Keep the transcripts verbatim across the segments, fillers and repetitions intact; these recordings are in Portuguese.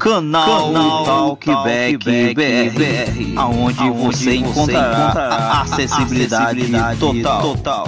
Canal, Canal Talkback B R, aonde, aonde você encontrará a acessibilidade, acessibilidade total. total.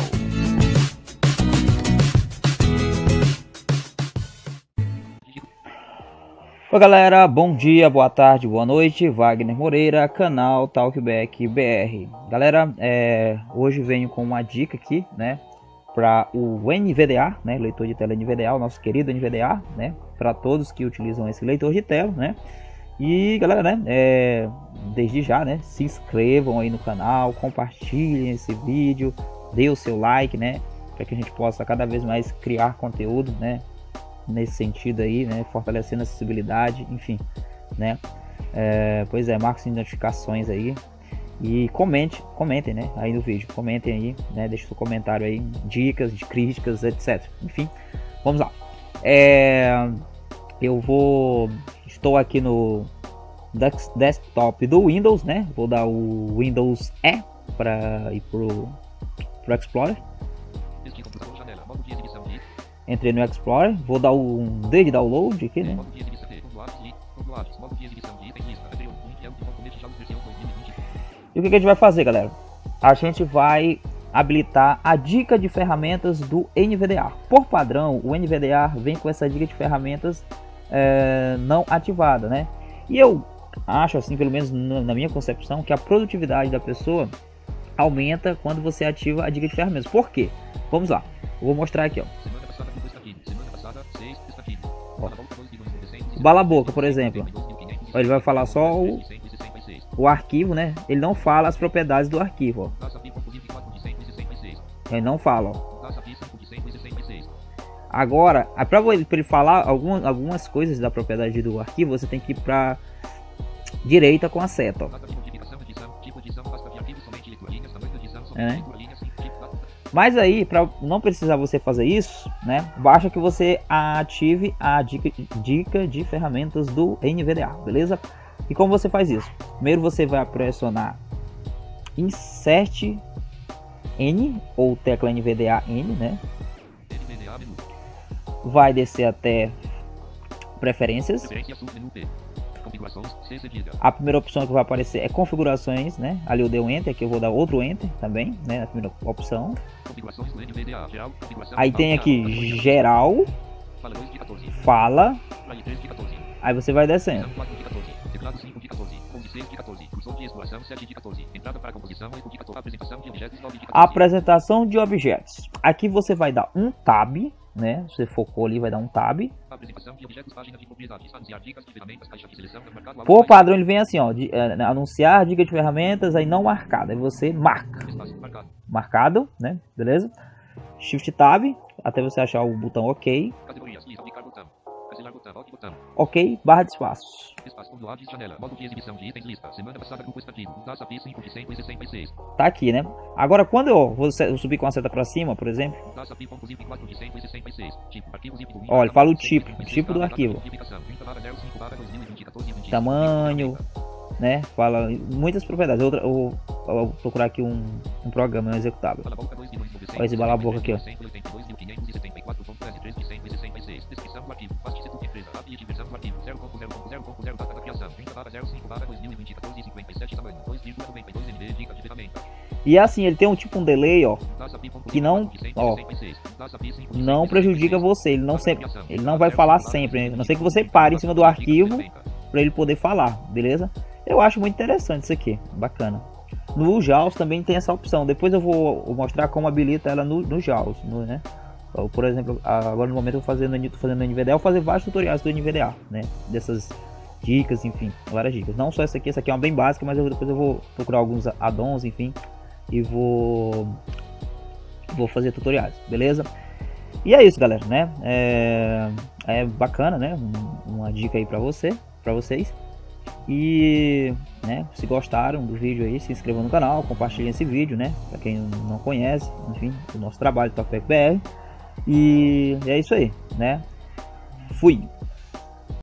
Oi galera, bom dia, boa tarde, boa noite, Wagner Moreira, canal Talkback B R. Galera, é, hoje venho com uma dica aqui, né, para o N V D A, né, leitor de tela N V D A, o nosso querido N V D A, né, para todos que utilizam esse leitor de tela, né. E galera, né, é, desde já, né, se inscrevam aí no canal, compartilhem esse vídeo, dê o seu like, né, para que a gente possa cada vez mais criar conteúdo, né, nesse sentido aí, né, fortalecendo a acessibilidade, enfim, né, é, pois é, marque as notificações aí e comente, comentem, né, aí no vídeo, comentem aí, né, deixe seu comentário aí, dicas, de críticas, etc, enfim, vamos lá, é, eu vou, estou aqui no desktop do Windows, né, vou dar o Windows E para ir pro, pro Explorer. Entrei no Explorer, vou dar um D de download aqui, né? E o que a gente vai fazer, galera? A gente vai habilitar a dica de ferramentas do N V D A. Por padrão, o N V D A vem com essa dica de ferramentas é, não ativada, né? E eu acho, assim, pelo menos na minha concepção, que a produtividade da pessoa aumenta quando você ativa a dica de ferramentas. Por quê? Vamos lá, eu vou mostrar aqui, ó. Ó, o Balaboca, por exemplo, ó, ele vai falar só o, o arquivo, né? Ele não fala as propriedades do arquivo, ó. Ele não fala, ó. Agora, para ele falar algumas, algumas coisas da propriedade do arquivo, você tem que ir para direita com a seta, ó. É, né? Mas aí, para não precisar você fazer isso, né, basta que você ative a dica, dica de ferramentas do N V D A, beleza? E como você faz isso? Primeiro você vai pressionar Insert N ou tecla N V D A N, né? Vai descer até Preferências. A primeira opção que vai aparecer é configurações, né? Ali eu dei um enter, aqui eu vou dar outro enter também, né? Na primeira opção. Aí tem aqui geral, fala, aí você vai descendo. Apresentação de objetos. Aqui você vai dar um tab, né? Você focou ali, vai dar um tab. Por padrão ele vem assim, ó, de, é, anunciar dica de ferramentas, aí não marcado, aí você marca. Marcado, né? Beleza? Shift tab até você achar o botão OK. OK, barra de espaços. Tá aqui, né? Agora quando eu vou subir com a seta para cima, por exemplo, olha, ele fala o tipo, o tipo do arquivo, tamanho, né? Fala muitas propriedades. Outra, eu, eu vou procurar aqui um, um programa, um executável. Olha esse Balaboca aqui, ó. E assim, ele tem um tipo um delay, ó, que não, ó, não prejudica você. Ele não sempre, ele não vai falar sempre, né? A não ser que você pare em cima do arquivo para ele poder falar, beleza? Eu acho muito interessante isso aqui, bacana. No JAWS também tem essa opção. Depois eu vou mostrar como habilita ela no, no JAWS, no, né? Por exemplo, agora no momento eu estou fazendo, fazendo no N V D A, eu vou fazer vários tutoriais do N V D A, né? Dessas dicas, enfim, várias dicas. Não só essa aqui, essa aqui é uma bem básica, mas eu, depois eu vou procurar alguns add-ons, enfim, e vou vou fazer tutoriais, beleza? E é isso, galera, né? É, é bacana, né? Uma dica aí para você, para vocês. E, né, se gostaram do vídeo aí, se inscrevam no canal, compartilhem esse vídeo, né? Para quem não conhece, enfim, o nosso trabalho do Talkback B R. E é isso aí, né? Fui!